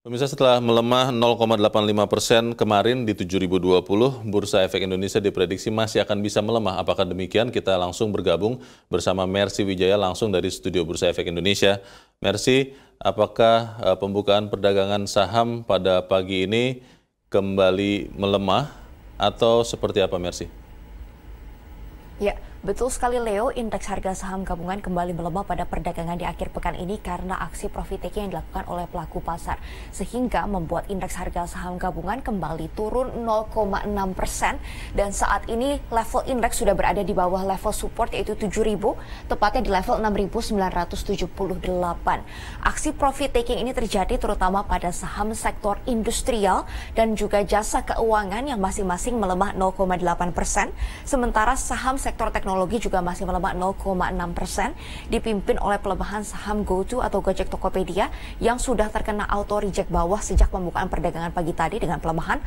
Pemirsa, setelah melemah 0,85% kemarin di 7.020, Bursa Efek Indonesia diprediksi masih akan bisa melemah. Apakah demikian? Kita langsung bergabung bersama Mercy Wijaya langsung dari studio Bursa Efek Indonesia. Mercy, apakah pembukaan perdagangan saham pada pagi ini kembali melemah atau seperti apa, Mercy? Ya, betul sekali Leo, indeks harga saham gabungan kembali melemah pada perdagangan di akhir pekan ini karena aksi profit taking yang dilakukan oleh pelaku pasar. Sehingga membuat indeks harga saham gabungan kembali turun 0,6% dan saat ini level indeks sudah berada di bawah level support yaitu 7.000, tepatnya di level 6.978. Aksi profit taking ini terjadi terutama pada saham sektor industrial dan juga jasa keuangan yang masing-masing melemah 0,8%, sementara saham sektor teknologi juga masih melemah 0,6%, dipimpin oleh pelemahan saham GoTo atau Gojek Tokopedia yang sudah terkena auto reject bawah sejak pembukaan perdagangan pagi tadi dengan pelemahan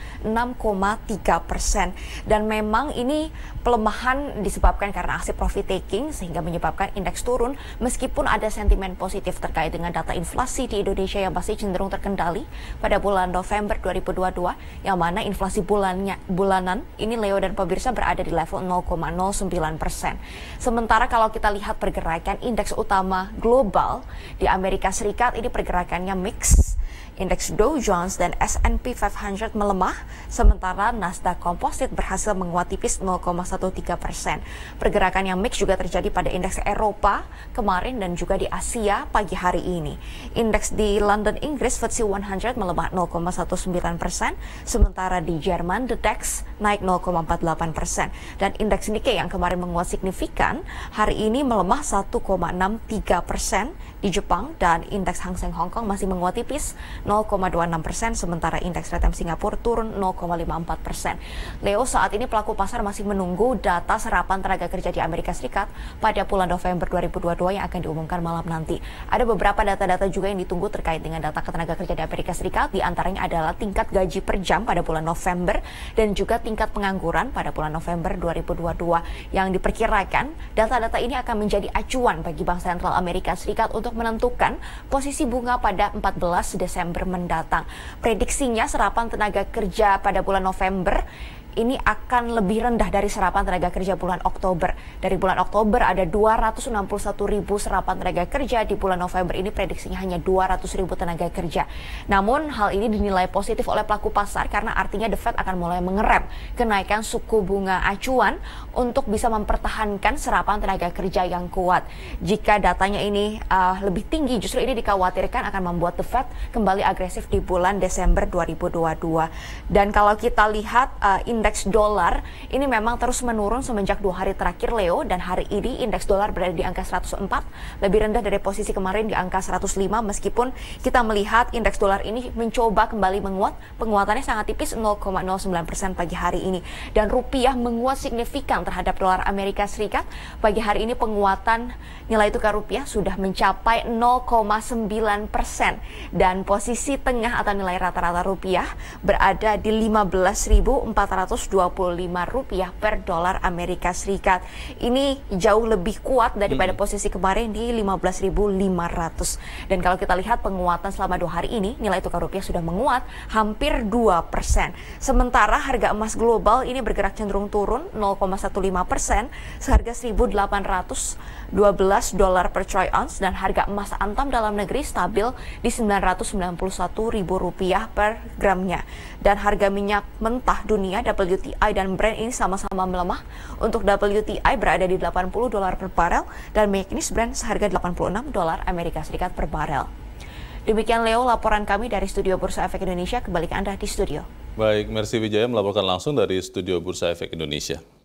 6,3%. Dan memang ini pelemahan disebabkan karena aksi profit taking sehingga menyebabkan indeks turun meskipun ada sentimen positif terkait dengan data inflasi di Indonesia yang masih cenderung terkendali pada bulan November 2022, yang mana inflasi bulanan ini Leo dan pemirsa berada di level 0,09%. Sementara kalau kita lihat pergerakan indeks utama global di Amerika Serikat, ini pergerakannya mix. Indeks Dow Jones dan S&P 500 melemah, sementara Nasdaq Composite berhasil menguat tipis 0,13%. Pergerakan yang mix juga terjadi pada indeks Eropa kemarin dan juga di Asia pagi hari ini. Indeks di London, Inggris, FTSE 100 melemah 0,19%, sementara di Jerman, The DAX naik 0,48%. Dan indeks Nikkei yang kemarin menguat signifikan, hari ini melemah 1,63%. Di Jepang dan indeks Hang Seng Hong Kong masih menguat tipis 0,26%, sementara indeks RTM Singapura turun 0,54%. Leo, saat ini pelaku pasar masih menunggu data serapan tenaga kerja di Amerika Serikat pada bulan November 2022 yang akan diumumkan malam nanti. Ada beberapa data-data juga yang ditunggu terkait dengan data ketenaga kerja di Amerika Serikat, di antaranya adalah tingkat gaji per jam pada bulan November dan juga tingkat pengangguran pada bulan November 2022. Yang diperkirakan data-data ini akan menjadi acuan bagi Bank Sentral Amerika Serikat untuk menentukan posisi bunga pada 14 Desember mendatang. Prediksinya serapan tenaga kerja pada bulan November ini akan lebih rendah dari serapan tenaga kerja bulan Oktober. Dari bulan Oktober ada 261.000 serapan tenaga kerja, di bulan November ini prediksinya hanya 200.000 tenaga kerja. Namun hal ini dinilai positif oleh pelaku pasar karena artinya The Fed akan mulai mengerem kenaikan suku bunga acuan untuk bisa mempertahankan serapan tenaga kerja yang kuat. Jika datanya ini lebih tinggi, justru ini dikhawatirkan akan membuat The Fed kembali agresif di bulan Desember 2022. Dan kalau kita lihat indeks dolar ini memang terus menurun semenjak 2 hari terakhir Leo, dan hari ini indeks dolar berada di angka 104, lebih rendah dari posisi kemarin di angka 105, meskipun kita melihat indeks dolar ini mencoba kembali menguat, penguatannya sangat tipis 0,09% pagi hari ini. Dan rupiah menguat signifikan terhadap dolar Amerika Serikat. Pagi hari ini penguatan nilai tukar rupiah sudah mencapai 0,9% dan posisi tengah atau nilai rata-rata rupiah berada di 15.425 rupiah per dolar Amerika Serikat. Ini jauh lebih kuat daripada posisi kemarin di 15.500. Dan kalau kita lihat penguatan selama 2 hari ini, nilai tukar rupiah sudah menguat hampir 2%. Sementara harga emas global ini bergerak cenderung turun 0,15%, seharga 1.812 dolar per troy ounce, dan harga emas antam dalam negeri stabil di 991.000 rupiah per gramnya. Dan harga minyak mentah dunia WTI dan Brent ini sama-sama melemah. Untuk WTI berada di 80 dolar per barel dan minyak ini Brent seharga 86 dolar Amerika Serikat per barel. Demikian Leo, laporan kami dari studio Bursa Efek Indonesia. Kembali ke Anda di studio. Baik, Mercy Wijaya melaporkan langsung dari studio Bursa Efek Indonesia.